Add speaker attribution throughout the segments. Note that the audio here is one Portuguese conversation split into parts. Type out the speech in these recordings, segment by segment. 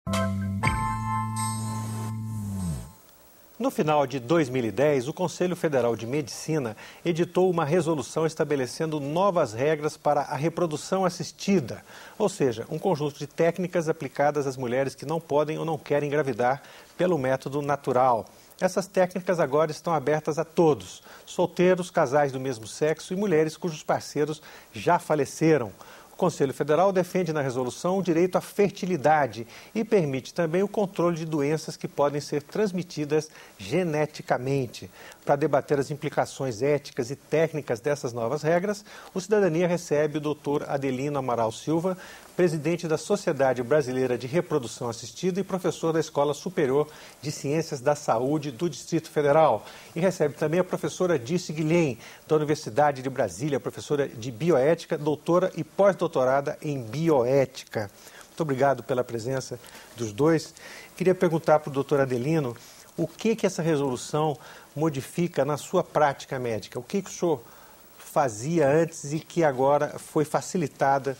Speaker 1: No final de 2010, o Conselho Federal de Medicina editou uma resolução estabelecendo novas regras para a reprodução assistida, ou seja, um conjunto de técnicas aplicadas às mulheres que não podem ou não querem engravidar pelo método natural. Essas técnicas agora estão abertas a todos, solteiros, casais do mesmo sexo e mulheres cujos parceiros já faleceram. O Conselho Federal defende na resolução o direito à fertilidade e permite também o controle de doenças que podem ser transmitidas geneticamente. Para debater as implicações éticas e técnicas dessas novas regras, o Cidadania recebe o Dr. Adelino Amaral Silva, presidente da Sociedade Brasileira de Reprodução Assistida e professor da Escola Superior de Ciências da Saúde do Distrito Federal. E recebe também a professora Dirce Guilhem, da Universidade de Brasília, professora de Bioética, doutora e pós-doutorada em Bioética. Muito obrigado pela presença dos dois. Queria perguntar para o doutor Adelino o que essa resolução modifica na sua prática médica. O que o senhor fazia antes e que agora foi facilitado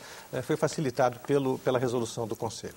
Speaker 1: pela resolução do Conselho?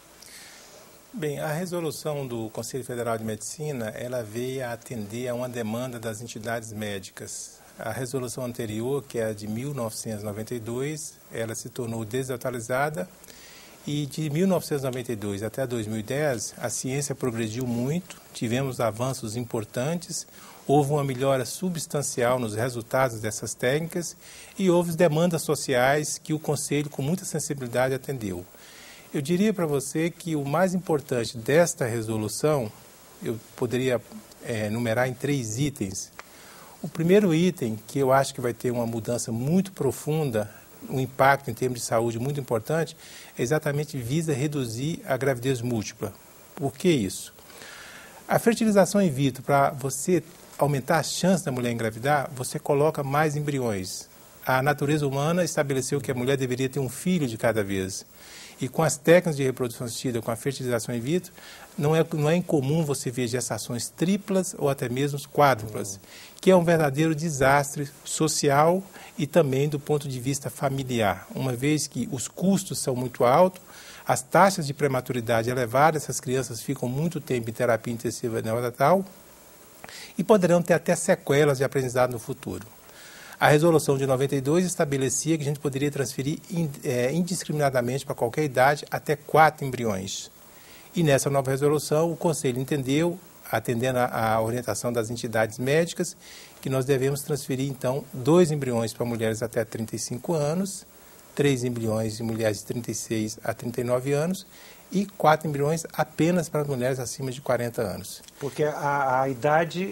Speaker 2: Bem, a resolução do Conselho Federal de Medicina, ela veio a atender a uma demanda das entidades médicas. A resolução anterior, que é a de 1992, ela se tornou desatualizada e de 1992 até 2010 a ciência progrediu muito, tivemos avanços importantes, houve uma melhora substancial nos resultados dessas técnicas e houve demandas sociais que o Conselho, com muita sensibilidade, atendeu. Eu diria para você que o mais importante desta resolução, eu poderia enumerar em 3 itens. O primeiro item, que eu acho que vai ter uma mudança muito profunda, um impacto em termos de saúde muito importante, exatamente visa reduzir a gravidez múltipla. Por que isso? A fertilização in vitro, para você aumentar as chances da mulher engravidar, você coloca mais embriões. A natureza humana estabeleceu que a mulher deveria ter um filho de cada vez. E com as técnicas de reprodução assistida, com a fertilização in vitro, não é incomum você ver gestações triplas ou até mesmo quádruplas, que é um verdadeiro desastre social e também do ponto de vista familiar, uma vez que os custos são muito altos, as taxas de prematuridade elevadas, essas crianças ficam muito tempo em terapia intensiva neonatal e poderão ter até sequelas de aprendizado no futuro. A resolução de 92 estabelecia que a gente poderia transferir indiscriminadamente para qualquer idade até 4 embriões. E nessa nova resolução, o Conselho entendeu, atendendo à orientação das entidades médicas, que nós devemos transferir, então, 2 embriões para mulheres até 35 anos, 3 embriões de mulheres de 36 a 39 anos e 4 embriões apenas para mulheres acima de 40 anos.
Speaker 1: Porque a idade,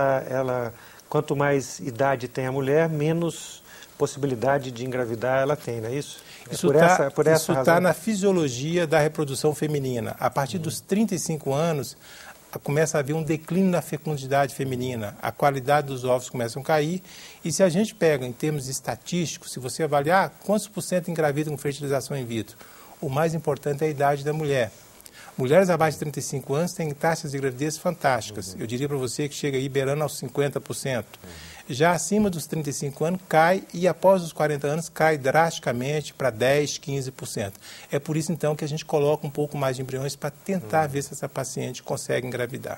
Speaker 1: quanto mais idade tem a mulher, menos possibilidade de engravidar ela tem, não é isso?
Speaker 2: Isso está na fisiologia da reprodução feminina. A partir dos 35 anos, começa a haver um declínio na fecundidade feminina, a qualidade dos ovos começa a cair, e se a gente pega em termos estatísticos, se você avaliar quantos % engravidam com fertilização in vitro, o mais importante é a idade da mulher. Mulheres abaixo de 35 anos têm taxas de gravidez fantásticas. Eu diria para você que chega aí beirando aos 50%. Já acima dos 35 anos cai e após os 40 anos cai drasticamente para 10%, 15%. É por isso então que a gente coloca um pouco mais de embriões para tentar ver se essa paciente consegue engravidar.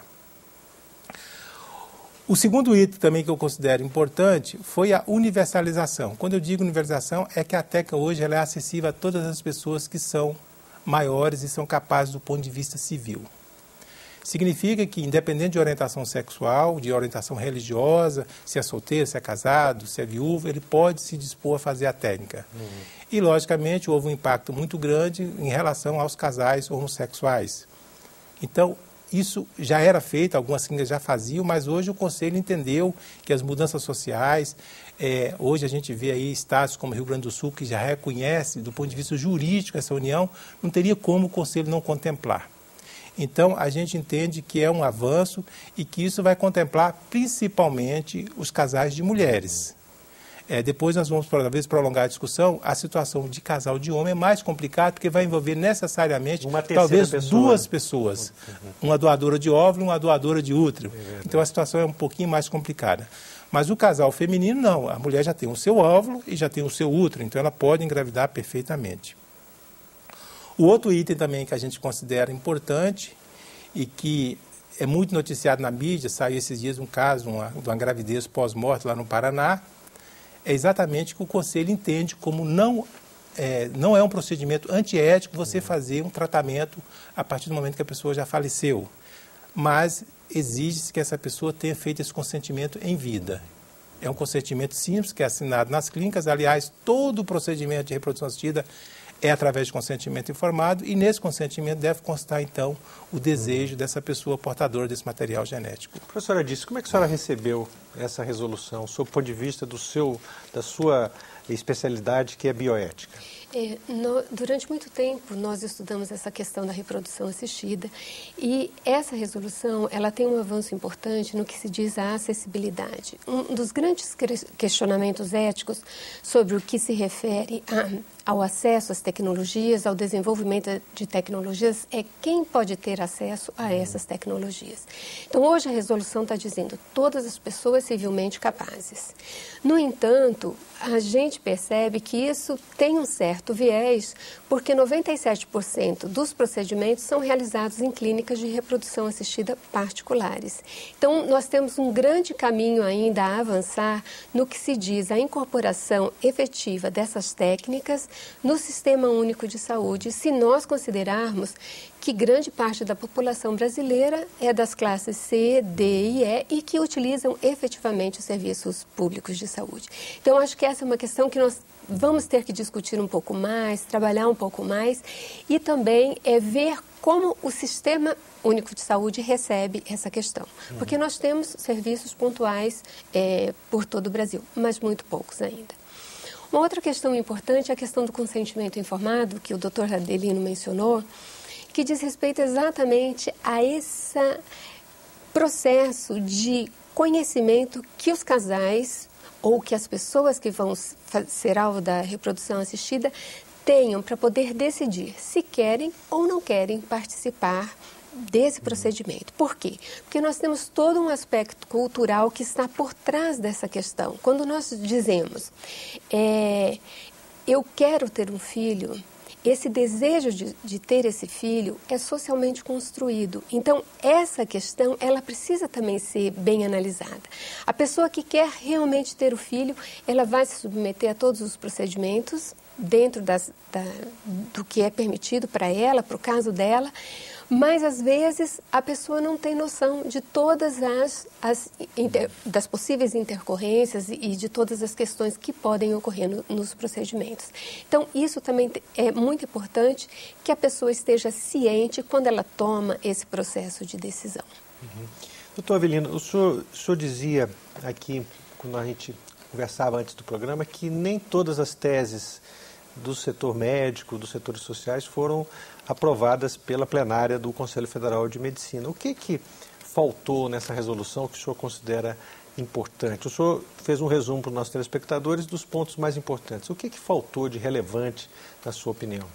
Speaker 2: O segundo item também que eu considero importante foi a universalização. Quando eu digo universalização, é que a técnica hoje ela é acessível a todas as pessoas que são maiores e são capazes do ponto de vista civil. Significa que, independente de orientação sexual, de orientação religiosa, se é solteiro, se é casado, se é viúvo, ele pode se dispor a fazer a técnica. E, logicamente, houve um impacto muito grande em relação aos casais homossexuais. Então, isso já era feito, algumas clínicas já faziam, mas hoje o Conselho entendeu que as mudanças sociais, hoje a gente vê aí estados como Rio Grande do Sul, que já reconhece, do ponto de vista jurídico, essa união, não teria como o Conselho não contemplar. Então, a gente entende que é um avanço e que isso vai contemplar principalmente os casais de mulheres. Depois nós vamos, talvez, prolongar a discussão. A situação de casal de homem é mais complicada porque vai envolver necessariamente, talvez, duas pessoas. Uma doadora de óvulo e uma doadora de útero. Então, a situação é um pouquinho mais complicada. Mas o casal feminino, não. A mulher já tem o seu óvulo e já tem o seu útero, então ela pode engravidar perfeitamente. O outro item também que a gente considera importante e que é muito noticiado na mídia, saiu esses dias um caso de uma gravidez pós-morte lá no Paraná, é exatamente que o Conselho entende como não é um procedimento antiético você fazer um tratamento a partir do momento que a pessoa já faleceu, mas exige-se que essa pessoa tenha feito esse consentimento em vida. É um consentimento simples que é assinado nas clínicas. Aliás, todo o procedimento de reprodução assistida é através de consentimento informado e nesse consentimento deve constar, então, o desejo dessa pessoa portadora desse material genético.
Speaker 1: Professora Adice, como é que a senhora recebeu essa resolução, sob o ponto de vista da sua especialidade, que é bioética?
Speaker 3: Durante muito tempo, nós estudamos essa questão da reprodução assistida e essa resolução ela tem um avanço importante no que se diz a acessibilidade. Um dos grandes questionamentos éticos sobre o que se refere ao acesso às tecnologias, ao desenvolvimento de tecnologias, é quem pode ter acesso a essas tecnologias. Então, hoje a resolução está dizendo todas as pessoas civilmente capazes. No entanto, a gente percebe que isso tem um certo viés, porque 97% dos procedimentos são realizados em clínicas de reprodução assistida particulares. Então, nós temos um grande caminho ainda a avançar no que se diz a incorporação efetiva dessas técnicas no Sistema Único de Saúde, se nós considerarmos que grande parte da população brasileira é das classes C, D e E e que utilizam efetivamente os serviços públicos de saúde. Então, acho que essa é uma questão que nós vamos ter que discutir um pouco mais, trabalhar um pouco mais e também ver como o Sistema Único de Saúde recebe essa questão. Porque nós temos serviços pontuais por todo o Brasil, mas muito poucos ainda. Uma outra questão importante é a questão do consentimento informado, que o Dr. Adelino mencionou, que diz respeito exatamente a esse processo de conhecimento que os casais ou que as pessoas que vão ser alvo da reprodução assistida tenham para poder decidir se querem ou não querem participar desse procedimento. Por quê? Porque nós temos todo um aspecto cultural que está por trás dessa questão. Quando nós dizemos, eu quero ter um filho, esse desejo de ter esse filho é socialmente construído. Então, essa questão, ela precisa também ser bem analisada. A pessoa que quer realmente ter o filho, ela vai se submeter a todos os procedimentos dentro do que é permitido para ela, para o caso dela, mas às vezes a pessoa não tem noção de todas das possíveis intercorrências e de todas as questões que podem ocorrer nos procedimentos. Então, isso também é muito importante que a pessoa esteja ciente quando ela toma esse processo de decisão.
Speaker 1: Doutor Avelino, o senhor dizia aqui, quando a gente conversava antes do programa, que nem todas as teses do setor médico, dos setores sociais, foram aprovadas pela plenária do Conselho Federal de Medicina. O que faltou nessa resolução que o senhor considera importante? O senhor fez um resumo para os nossos telespectadores dos pontos mais importantes. O que faltou de relevante, na sua opinião?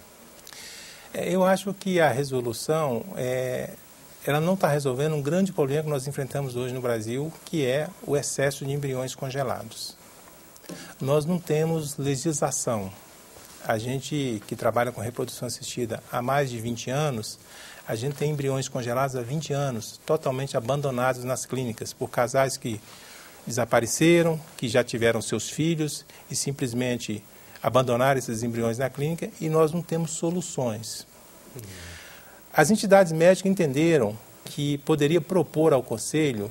Speaker 2: Eu acho que a resolução, ela não está resolvendo um grande problema que nós enfrentamos hoje no Brasil, que é o excesso de embriões congelados. Nós não temos legislação. A gente que trabalha com reprodução assistida há mais de 20 anos, a gente tem embriões congelados há 20 anos, totalmente abandonados nas clínicas, por casais que desapareceram, que já tiveram seus filhos e simplesmente abandonaram esses embriões na clínica e nós não temos soluções. As entidades médicas entenderam que poderia propor ao Conselho,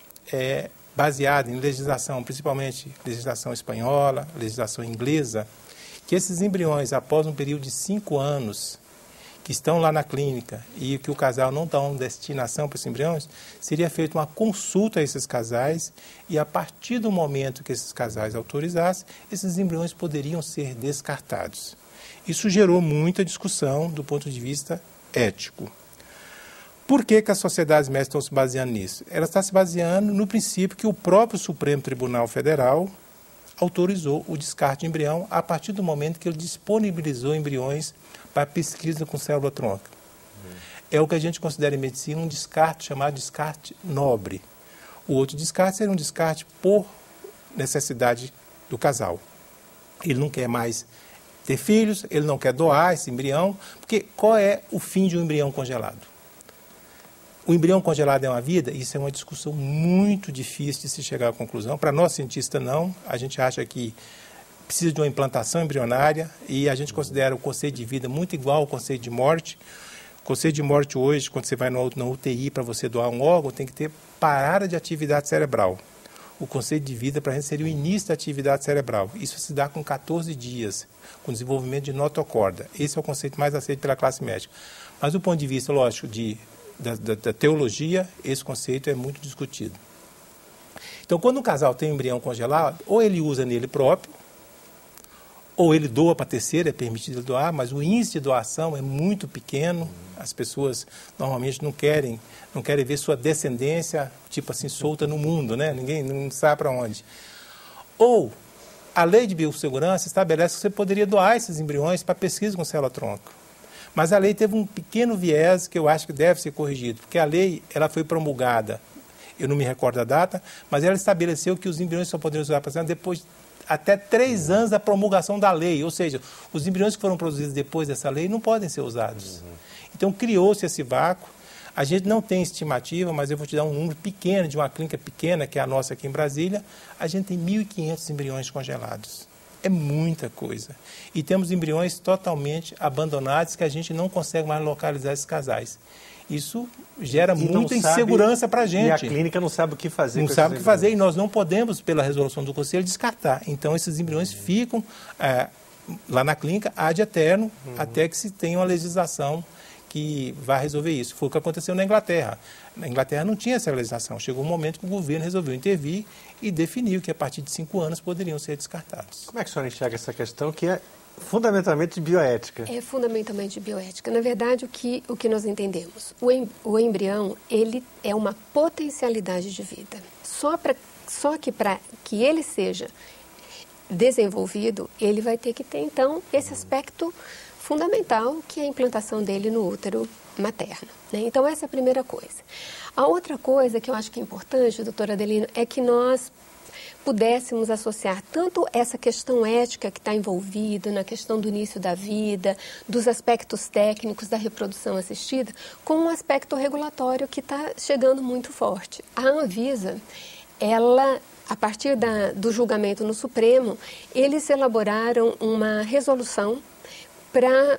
Speaker 2: baseado em legislação, principalmente legislação espanhola, legislação inglesa, que esses embriões, após um período de 5 anos, que estão lá na clínica e que o casal não dá uma destinação para esses embriões, seria feita uma consulta a esses casais e a partir do momento que esses casais autorizassem, esses embriões poderiam ser descartados. Isso gerou muita discussão do ponto de vista ético. Por que as sociedades médicas estão se baseando nisso? Elas estão se baseando no princípio que o próprio Supremo Tribunal Federal autorizou o descarte de embrião a partir do momento que ele disponibilizou embriões para pesquisa com célula-tronco. É o que a gente considera em medicina um descarte chamado descarte nobre. O outro descarte seria um descarte por necessidade do casal. Ele não quer mais ter filhos, ele não quer doar esse embrião, porque qual é o fim de um embrião congelado? O embrião congelado é uma vida? Isso é uma discussão muito difícil de se chegar à conclusão. Para nós cientistas, não. A gente acha que precisa de uma implantação embrionária e a gente considera o conceito de vida muito igual ao conceito de morte. O conceito de morte hoje, quando você vai na UTI para você doar um órgão, tem que ter parada de atividade cerebral. O conceito de vida para a gente seria o início da atividade cerebral. Isso se dá com 14 dias, com desenvolvimento de notocorda. Esse é o conceito mais aceito pela classe médica. Mas do ponto de vista, lógico, da teologia, esse conceito é muito discutido. Então, quando um casal tem um embrião congelado, ou ele usa nele próprio, ou ele doa para terceiro, é permitido ele doar, mas o índice de doação é muito pequeno. As pessoas normalmente não querem ver sua descendência, tipo assim, solta no mundo, né? Ninguém não sabe para onde. Ou a lei de biossegurança estabelece que você poderia doar esses embriões para pesquisa com célula-tronco. Mas a lei teve um pequeno viés que eu acho que deve ser corrigido, porque a lei ela foi promulgada, eu não me recordo a data, mas ela estabeleceu que os embriões só poderiam ser usados para pesquisa depois de até 3 anos da promulgação da lei, ou seja, os embriões que foram produzidos depois dessa lei não podem ser usados. Então criou-se esse vácuo. A gente não tem estimativa, mas eu vou te dar um número pequeno, de uma clínica pequena, que é a nossa aqui em Brasília, a gente tem 1.500 embriões congelados. É muita coisa. E temos embriões totalmente abandonados que a gente não consegue mais localizar esses casais. Isso gera muita insegurança para a gente.
Speaker 1: E a clínica não sabe o que fazer.
Speaker 2: Não sabe o que fazer e nós não podemos, pela resolução do conselho, descartar. Então, esses embriões ficam lá na clínica ad eterno, até que se tenha uma legislação que vai resolver isso. Foi o que aconteceu na Inglaterra. Na Inglaterra não tinha essa legislação. Chegou um momento que o governo resolveu intervir e definiu que a partir de 5 anos poderiam ser descartados.
Speaker 1: Como é que a senhora enxerga essa questão que é fundamentalmente bioética?
Speaker 3: É fundamentalmente bioética. Na verdade, o que nós entendemos? O embrião, ele é uma potencialidade de vida. Só que para que ele seja desenvolvido, ele vai ter que ter, então, esse aspecto fundamental, que é a implantação dele no útero materno, né? Então, essa é a primeira coisa. A outra coisa que eu acho que é importante, doutora Adelino, é que nós pudéssemos associar tanto essa questão ética que está envolvida na questão do início da vida, dos aspectos técnicos da reprodução assistida, com um aspecto regulatório que está chegando muito forte. A Anvisa, ela, a partir do julgamento no Supremo, eles elaboraram uma resolução para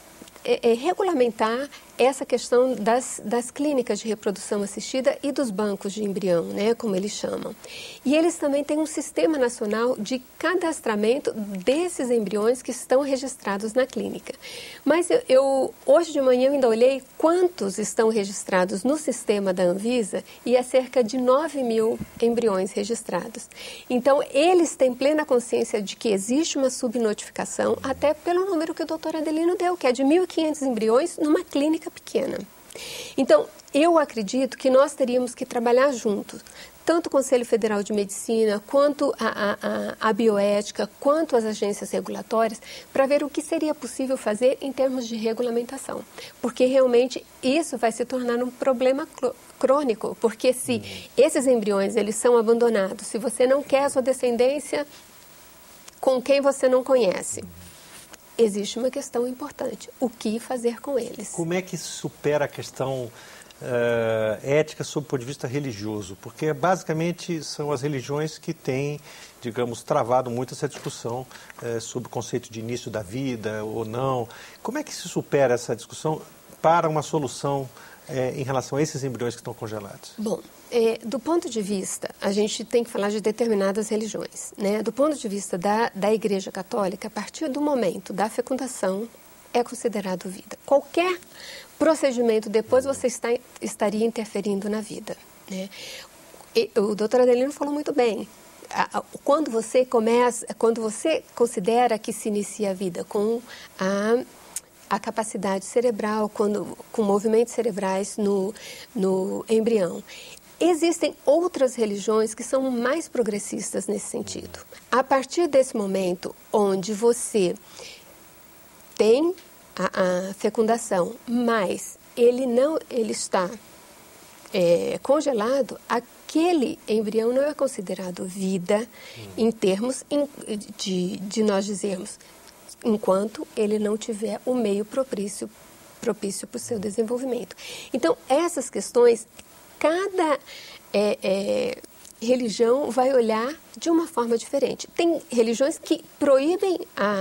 Speaker 3: regulamentar essa questão das clínicas de reprodução assistida e dos bancos de embrião, né, como eles chamam. E eles também têm um sistema nacional de cadastramento desses embriões que estão registrados na clínica. Mas hoje de manhã eu ainda olhei quantos estão registrados no sistema da Anvisa e é cerca de 9.000 embriões registrados. Então, eles têm plena consciência de que existe uma subnotificação, até pelo número que o doutor Adelino deu, que é de 1.500 embriões numa clínica pequena. Então, eu acredito que nós teríamos que trabalhar juntos, tanto o Conselho Federal de Medicina, quanto a bioética, quanto as agências regulatórias, para ver o que seria possível fazer em termos de regulamentação. Porque realmente isso vai se tornar um problema crônico, porque se esses embriões eles são abandonados, se você não quer a sua descendência com quem você não conhece, existe uma questão importante: o que fazer com eles?
Speaker 1: Como é que se supera a questão ética sob o ponto de vista religioso? Porque basicamente são as religiões que têm, digamos, travado muito essa discussão sobre o conceito de início da vida ou não. Como é que se supera essa discussão para uma solução em relação a esses embriões que estão congelados?
Speaker 3: Bom, do ponto de vista, a gente tem que falar de determinadas religiões, né? Do ponto de vista da Igreja Católica, a partir do momento da fecundação, é considerado vida. Qualquer procedimento depois você estaria interferindo na vida, né? O doutor Adelino falou muito bem. Quando você considera que se inicia a vida com a capacidade cerebral, com movimentos cerebrais no embrião. Existem outras religiões que são mais progressistas nesse sentido. A partir desse momento onde você tem a fecundação, mas ele está congelado, aquele embrião não é considerado vida em termos de nós dizermos: enquanto ele não tiver o meio propício para o seu desenvolvimento. Então, essas questões, cada religião vai olhar de uma forma diferente. Tem religiões que proíbem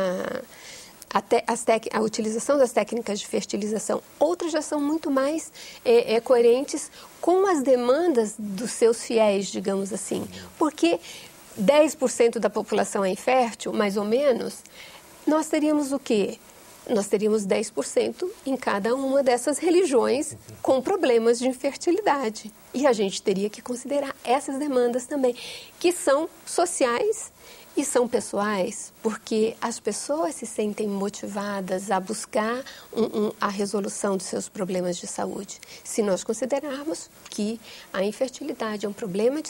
Speaker 3: a utilização das técnicas de fertilização. Outras já são muito mais coerentes com as demandas dos seus fiéis, digamos assim. Porque 10% da população é infértil, mais ou menos, nós teríamos o quê? Nós teríamos 10% em cada uma dessas religiões com problemas de infertilidade. E a gente teria que considerar essas demandas também, que são sociais e são pessoais, porque as pessoas se sentem motivadas a buscar a resolução dos seus problemas de saúde. Se nós considerarmos que a infertilidade é um problema de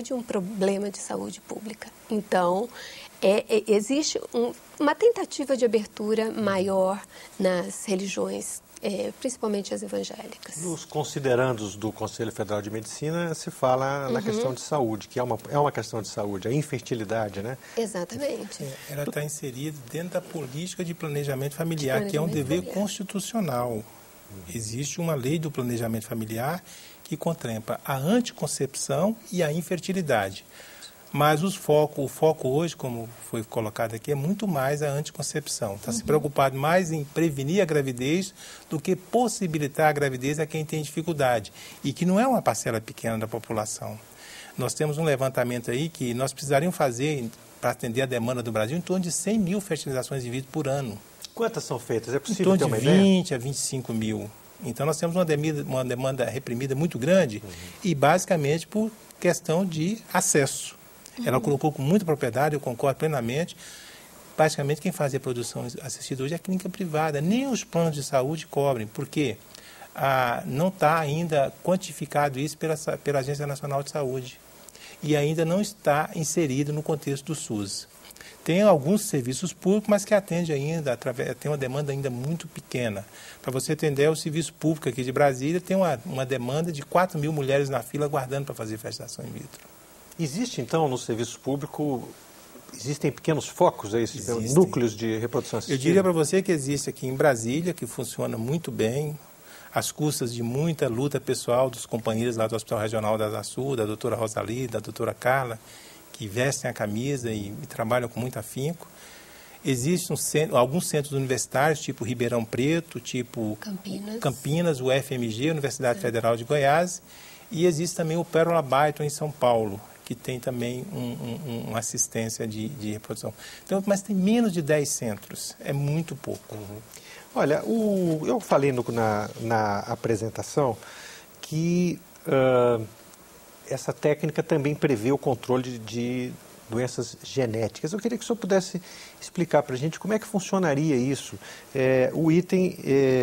Speaker 3: saúde pública. Então, existe uma tentativa de abertura maior nas religiões, principalmente as evangélicas.
Speaker 1: Nos considerandos do Conselho Federal de Medicina se fala na questão de saúde, que é uma questão de saúde, a infertilidade, né?
Speaker 3: Exatamente.
Speaker 2: Ela está inserida dentro da política de planejamento familiar, que é um dever constitucional. Existe uma lei do planejamento familiar que contempla a anticoncepção e a infertilidade. Mas o foco hoje, como foi colocado aqui, é muito mais a anticoncepção. Está se preocupado mais em prevenir a gravidez do que possibilitar a gravidez a quem tem dificuldade. E que não é uma parcela pequena da população. Nós temos um levantamento aí que nós precisaríamos fazer, para atender a demanda do Brasil, em torno de 100 mil fertilizações in vitro por ano.
Speaker 1: Quantas são feitas? É possível ter uma
Speaker 2: ideia? Em torno de 20
Speaker 1: ideia?
Speaker 2: a 25 mil. Então, nós temos uma demanda reprimida muito grande e, basicamente, por questão de acesso. Ela colocou com muita propriedade, eu concordo plenamente. Basicamente, quem faz a reprodução assistida hoje é a clínica privada. Nem os planos de saúde cobrem, porque não está ainda quantificado isso pela Agência Nacional de Saúde. E ainda não está inserido no contexto do SUS. Tem alguns serviços públicos, mas que atende ainda, tem uma demanda ainda muito pequena. Para você entender, o serviço público aqui de Brasília tem uma demanda de 4 mil mulheres na fila aguardando para fazer fertilização in vitro.
Speaker 1: Existe, então, no serviço público, existem pequenos focos, núcleos de reprodução assistida?
Speaker 2: Eu diria para você que existe aqui em Brasília, que funciona muito bem, às custas de muita luta pessoal dos companheiros lá do Hospital Regional da Asa Sul, da doutora Rosali, da doutora Carla, que vestem a camisa e trabalham com muito afinco. Existem alguns centros universitários, tipo Ribeirão Preto, tipo Campinas, o FMG, Universidade Federal de Goiás, e existe também o Pérola Byton em São Paulo, que tem também uma assistência de reprodução. Então, mas tem menos de 10 centros, é muito pouco.
Speaker 1: Olha, eu falei na apresentação que essa técnica também prevê o controle de doenças genéticas. Eu queria que o senhor pudesse explicar para a gente como é que funcionaria isso. O item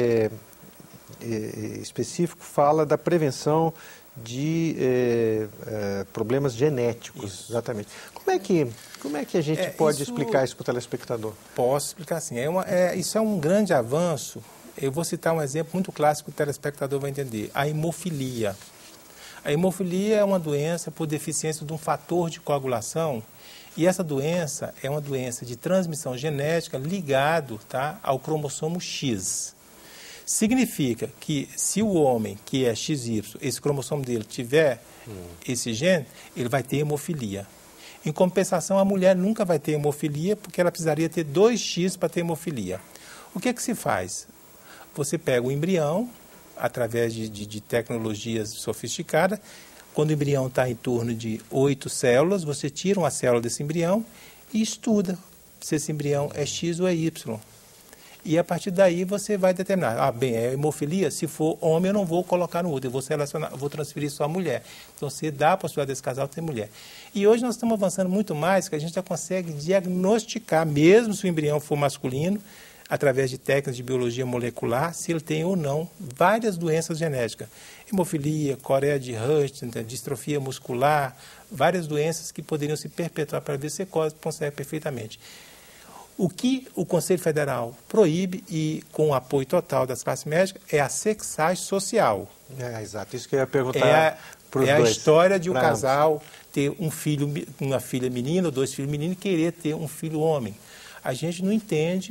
Speaker 1: específico fala da prevenção de problemas genéticos, isso. Exatamente. Como é que a gente pode explicar isso para o telespectador?
Speaker 2: Posso explicar assim. Isso é um grande avanço. Eu vou citar um exemplo muito clássico que o telespectador vai entender. A hemofilia. A hemofilia é uma doença por deficiência de um fator de coagulação e essa doença é uma doença de transmissão genética ligado, ao cromossomo X. Significa que se o homem, que é XY, esse cromossomo dele tiver esse gene, ele vai ter hemofilia. Em compensação, a mulher nunca vai ter hemofilia porque ela precisaria ter 2X para ter hemofilia. O que se faz? Você pega o embrião, através de tecnologias sofisticadas, quando o embrião está em torno de 8 células, você tira uma célula desse embrião e estuda se esse embrião é X ou é Y. E a partir daí você vai determinar, é hemofilia, se for homem eu não vou colocar no útero, eu vou transferir só a mulher. Então você dá a possibilidade desse casal ter mulher. E hoje nós estamos avançando muito mais, que a gente já consegue diagnosticar, mesmo se o embrião for masculino, através de técnicas de biologia molecular, se ele tem ou não várias doenças genéticas. Hemofilia, coreia de Huntington, distrofia muscular, várias doenças que poderiam se perpetuar para ver se consegue perfeitamente. O que o Conselho Federal proíbe, e com o apoio total das classes médicas, é a sexagem social.
Speaker 1: Exato, isso que eu ia perguntar para os dois.
Speaker 2: É a história de um casal ter uma filha menina ou 2 filhos meninos e querer ter um filho homem. A gente não entende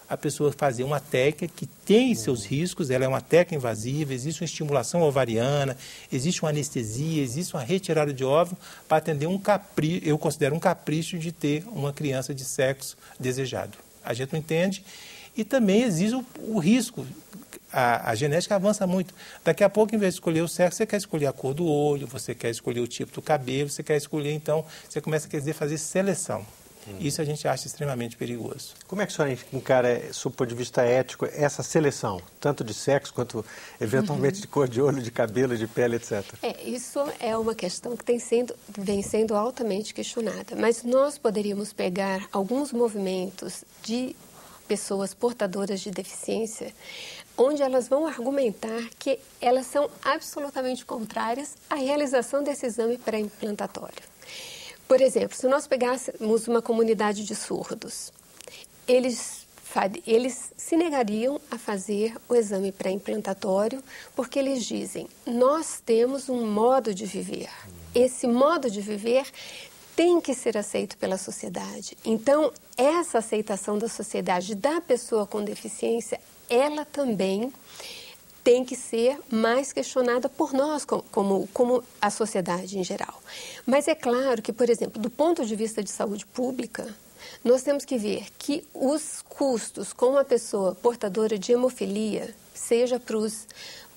Speaker 2: a pessoa fazer uma técnica que tem seus riscos, ela é uma técnica invasiva, existe uma estimulação ovariana, existe uma anestesia, existe uma retirada de óvulo para atender um capricho, eu considero um capricho de ter uma criança de sexo desejado. A gente não entende. E também existe o risco. A genética avança muito. Daqui a pouco, em vez de escolher o sexo, você quer escolher a cor do olho, você quer escolher o tipo do cabelo, você quer escolher, então, você começa a querer fazer seleção. Isso a gente acha extremamente perigoso.
Speaker 1: Como é que a senhora encara, sob o ponto de vista ético, essa seleção, tanto de sexo quanto, eventualmente, de cor de olho, de cabelo, de pele, etc.?
Speaker 3: Isso é uma questão que vem sendo altamente questionada. Mas nós poderíamos pegar alguns movimentos de pessoas portadoras de deficiência, onde elas vão argumentar que elas são absolutamente contrárias à realização desse exame pré-implantatório. Por exemplo, se nós pegássemos uma comunidade de surdos, eles se negariam a fazer o exame pré-implantatório porque eles dizem, nós temos um modo de viver. Esse modo de viver tem que ser aceito pela sociedade. Então, essa aceitação da sociedade da pessoa com deficiência, ela também tem que ser mais questionada por nós, como a sociedade em geral. Mas é claro que, por exemplo, do ponto de vista de saúde pública, nós temos que ver que os custos com uma pessoa portadora de hemofilia, seja para os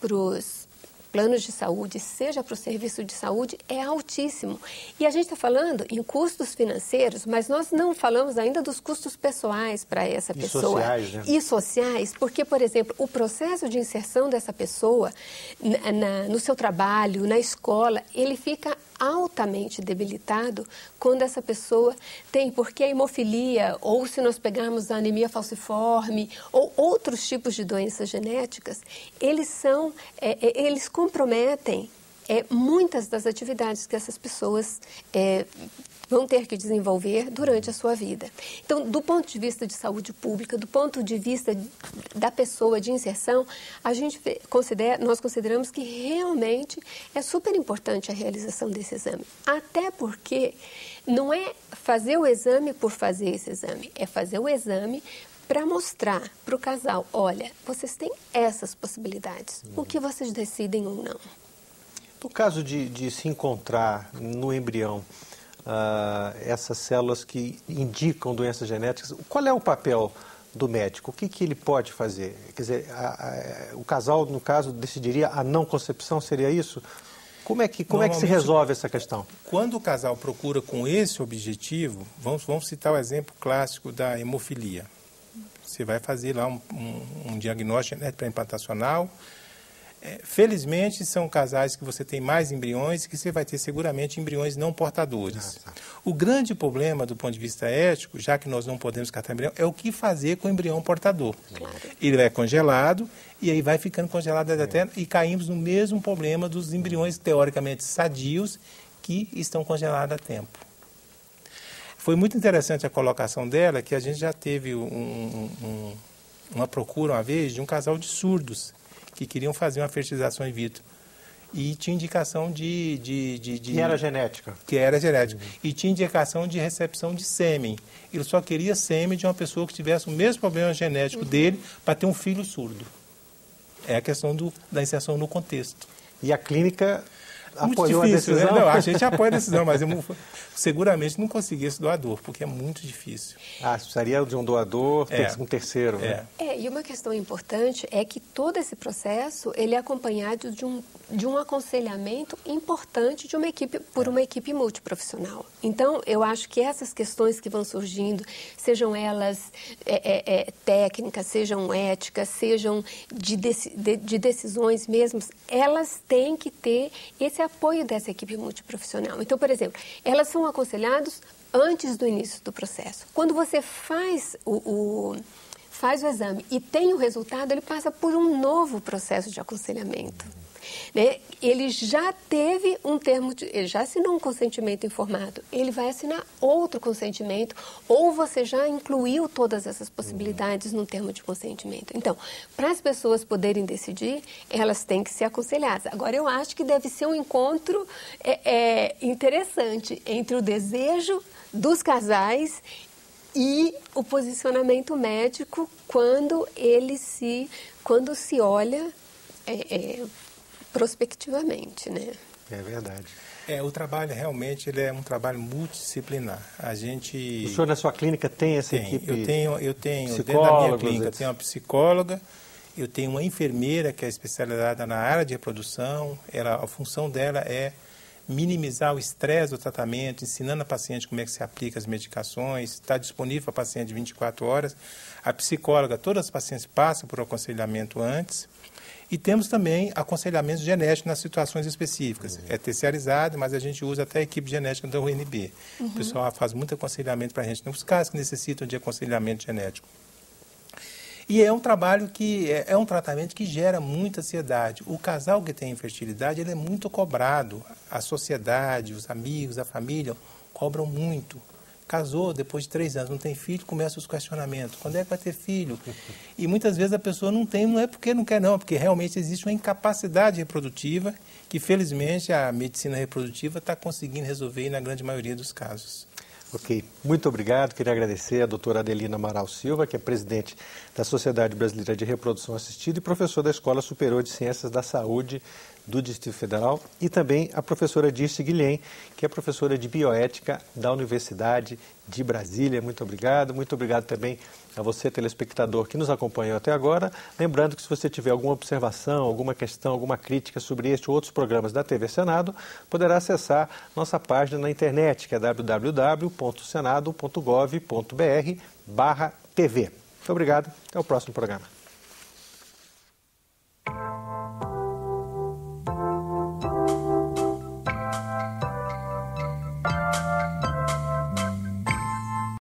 Speaker 3: planos de saúde, seja para o serviço de saúde, é altíssimo. E a gente está falando em custos financeiros, mas nós não falamos ainda dos custos pessoais para essa pessoa.
Speaker 1: Sociais, né?
Speaker 3: E sociais, porque, por exemplo, o processo de inserção dessa pessoa no seu trabalho, na escola, ele fica altamente debilitado quando essa pessoa tem, porque a hemofilia, ou se nós pegarmos a anemia falciforme, ou outros tipos de doenças genéticas, eles comprometem muitas das atividades que essas pessoas vão ter que desenvolver durante a sua vida. Então, do ponto de vista de saúde pública, do ponto de vista da pessoa de inserção, nós consideramos que realmente é super importante a realização desse exame. Até porque não é fazer o exame por fazer esse exame, é fazer o exame para mostrar para o casal, olha, vocês têm essas possibilidades, o que vocês decidem ou não.
Speaker 1: No caso de se encontrar no embrião essas células que indicam doenças genéticas, qual é o papel do médico? O que ele pode fazer? Quer dizer, o casal, no caso, decidiria a não concepção, seria isso? Como é que se resolve essa questão?
Speaker 2: Quando o casal procura com esse objetivo, vamos citar o exemplo clássico da hemofilia. Você vai fazer lá um diagnóstico genético pré-implantacional. Felizmente, são casais que você tem mais embriões e que você vai ter seguramente embriões não portadores. O grande problema do ponto de vista ético, já que nós não podemos catar embrião, é o que fazer com o embrião portador. Claro. Ele é congelado e aí vai ficando congelado até e caímos no mesmo problema dos embriões teoricamente sadios que estão congelados a tempo. Foi muito interessante a colocação dela, que a gente já teve uma procura uma vez de um casal de surdos que queriam fazer uma fertilização in vitro. E tinha indicação
Speaker 1: Que era genética.
Speaker 2: Que era genética. E tinha indicação de recepção de sêmen. Ele só queria sêmen de uma pessoa que tivesse o mesmo problema genético dele para ter um filho surdo. É a questão da inserção no contexto.
Speaker 1: E a clínica
Speaker 2: muito
Speaker 1: apoiou
Speaker 2: difícil,
Speaker 1: a decisão?
Speaker 2: Né? Não, a gente apoia a decisão, mas eu seguramente não conseguia esse doador, porque é muito difícil.
Speaker 1: Precisaria de um doador, um terceiro. Né?
Speaker 3: E uma questão importante é que todo esse processo ele é acompanhado de um aconselhamento importante por uma equipe multiprofissional. Então, eu acho que essas questões que vão surgindo, sejam elas técnicas, sejam éticas, sejam de decisões mesmo, elas têm que ter esse apoio dessa equipe multiprofissional. Então, por exemplo, elas são aconselhadas antes do início do processo. Quando você faz o exame e tem o resultado, ele passa por um novo processo de aconselhamento. Né? Ele já teve ele já assinou um consentimento informado, ele vai assinar outro consentimento, ou você já incluiu todas essas possibilidades no termo de consentimento. Então, para as pessoas poderem decidir, elas têm que ser aconselhadas. Agora, eu acho que deve ser um encontro interessante entre o desejo dos casais e o posicionamento médico quando se olha prospectivamente, né?
Speaker 1: É verdade.
Speaker 2: O trabalho realmente ele é um trabalho multidisciplinar. A gente...
Speaker 1: O senhor na sua clínica tem essa equipe?
Speaker 2: Eu tenho dentro da minha clínica, eu tenho uma psicóloga, eu tenho uma enfermeira que é especializada na área de reprodução. A função dela é minimizar o estresse do tratamento, ensinando a paciente como é que se aplica as medicações, está disponível para a paciente 24 horas. A psicóloga, todas as pacientes passam por aconselhamento antes. E temos também aconselhamento genético nas situações específicas. É terceirizado, mas a gente usa até a equipe genética da UNB. O pessoal faz muito aconselhamento para a gente, nos casos que necessitam de aconselhamento genético. E é um trabalho que é um tratamento que gera muita ansiedade. O casal que tem infertilidade, ele é muito cobrado. A sociedade, os amigos, a família cobram muito. Casou, depois de 3 anos, não tem filho, começam os questionamentos. Quando é que vai ter filho? E muitas vezes a pessoa não tem, não é porque não quer não, é porque realmente existe uma incapacidade reprodutiva que, felizmente, a medicina reprodutiva está conseguindo resolver na grande maioria dos casos.
Speaker 1: Ok, muito obrigado. Queria agradecer a doutora Adelina Amaral Silva, que é presidente da Sociedade Brasileira de Reprodução Assistida e professor da Escola Superior de Ciências da Saúde do Distrito Federal, e também a professora Dirce Guilhem, que é professora de Bioética da Universidade de Brasília. Muito obrigado. Muito obrigado também a você, telespectador, que nos acompanhou até agora. Lembrando que se você tiver alguma observação, alguma questão, alguma crítica sobre este ou outros programas da TV Senado, poderá acessar nossa página na internet, que é www.senado.gov.br/TV. Muito obrigado. Até o próximo programa.